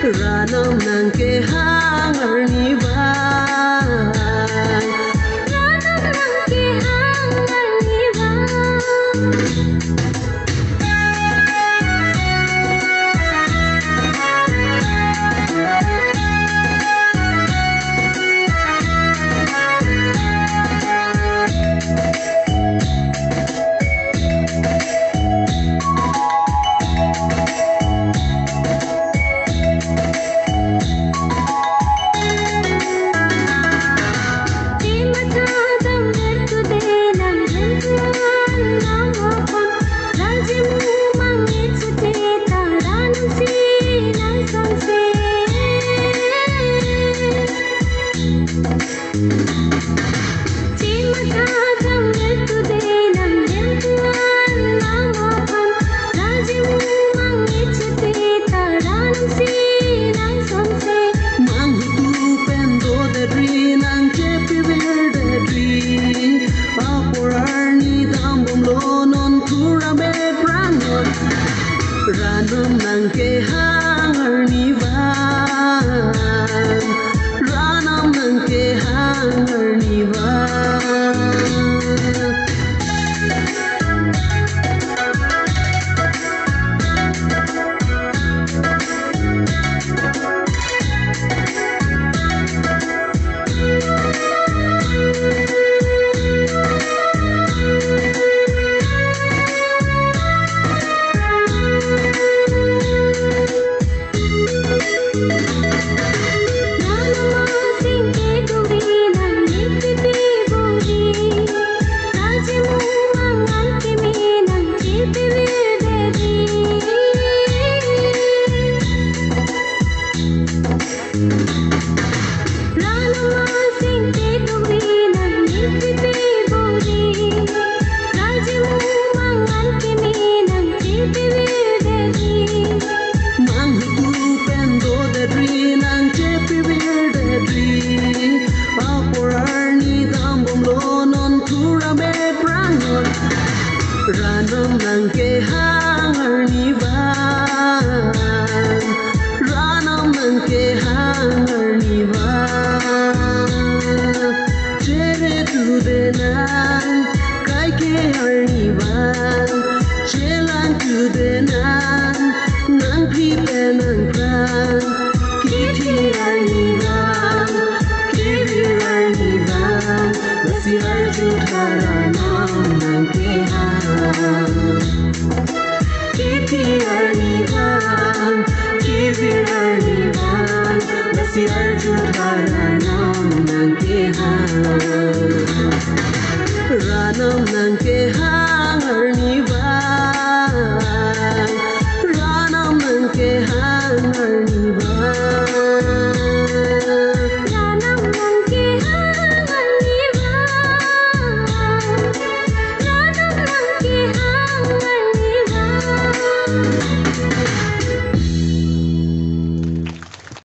Ranam nang ke hangar ni bang Ranam nang ke hangar ni bang Ranam nang ke hangar ni bang Ranam nang ke hangar ni bang Ranam nang ke hangar ni bang Ranam nang ke hangar ni bang Chere tu de nang kai ke har ni bang Chelang tu de nang nang pi pe nang pran Kiti har ni bang Kiri har ni bang Nasi har jutara nam nang ke Kiti har ni bang Kiri har ni bang Nasi har jutara nam nang ke Ranam nang ke hangar ni bang